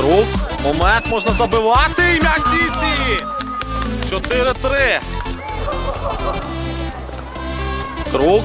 Круг. Момент, можна забивати. І м'яч сітці. 4-3. Круг.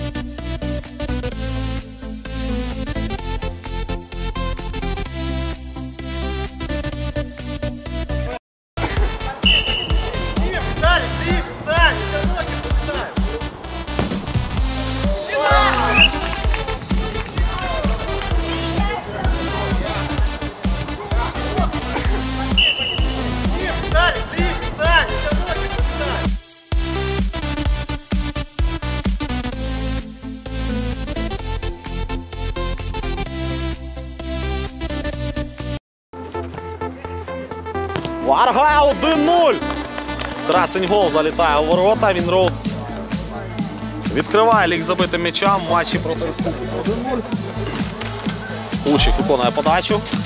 Варга 1-0. Красень гол залітає у ворота. Вінроуз відкриває лік забитим м'ячам в матчі проти Республіки 1-0. Кущик виконує подачу.